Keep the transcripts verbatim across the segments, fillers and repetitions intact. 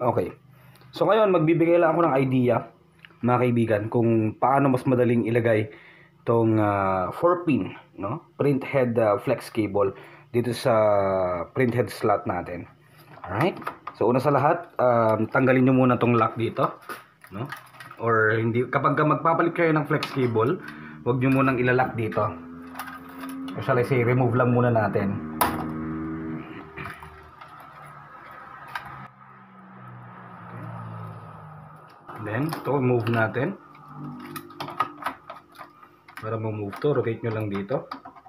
Okay. So ngayon, magbibigay lang ako ng idea, mga kaibigan, kung paano mas madaling ilagay itong uh, four pin, no? Print head uh, flex cable dito sa print head slot natin. Alright? So una sa lahat, um, tanggalin nyo muna itong lock dito, no? Or hindi, kapag magpapalit kayo ng flex cable, huwag nyo munang ilalock dito. Or shall I say, remove lang muna natin. Then, ito, move natin. Para ma-move to, rotate nyo lang dito.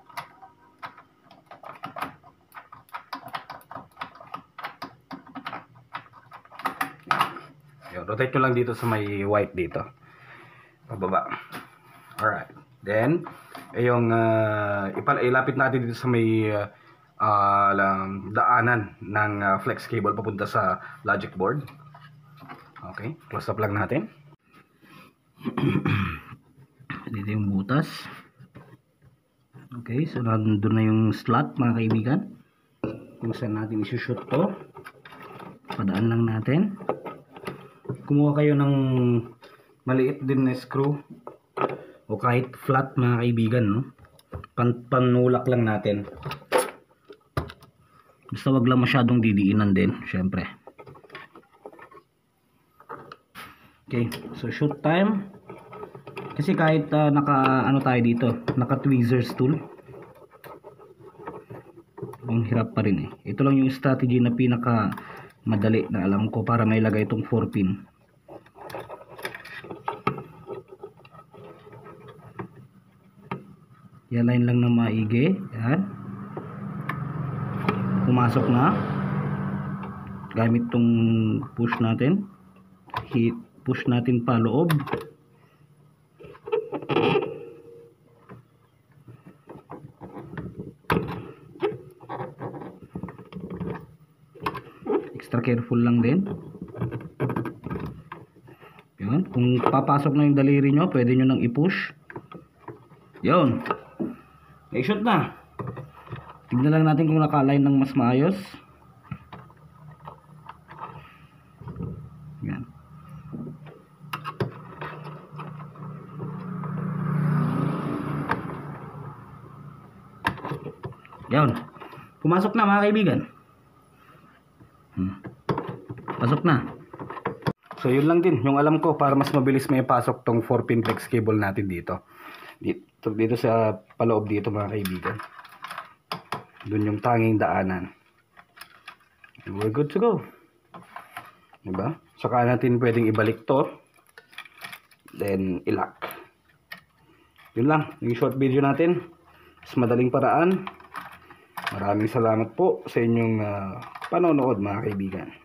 Yun, rotate nyo lang dito sa may white dito. Pababa. Alright. Then, yung uh, ilapit natin dito sa may uh, uh, daanan ng uh, flex cable papunta sa logic board. Okay, close up lang natin. Dito yung butas. Okay, so nandun na yung slot, mga kaibigan. Kung saan natin isushoot to, padaan lang natin. Kumuha kayo ng maliit din na screw o kahit flat, mga kaibigan, no? Pan panulak lang natin. Basta wag lang masyadong didiinan din, syempre. Okay, so shoot time. Kasi kahit uh, naka ano tayo dito, naka tweezers tool, ang hirap pa rin eh. Ito lang yung strategy na pinaka madali na alam ko para mailagay itong four pin. I-align lang ng maigi. Yan. Pumasok na. Gamit tong push natin. Hit. Push natin pa loob. Extra careful lang din. Yun. Kung papasok na yung daliri nyo, pwede nyo nang i-push. Yun. I-shoot na. Tignan lang natin kung naka-align ng mas maayos. Yan. Yan. Pumasok na, mga kaibigan. Hmm. Pasok na. So yun lang din yung alam ko para mas mabilis may pasok tong four pin flex cable natin dito. Dito, dito sa paloob dito, mga kaibigan. Doon yung tanging daanan. And we're good to go. Diba? Saka natin pwedeng ibalik to. Then ilock. Yun lang. Yung short video natin. Mas madaling paraan. Maraming salamat po sa inyong uh, panonood, mga kaibigan.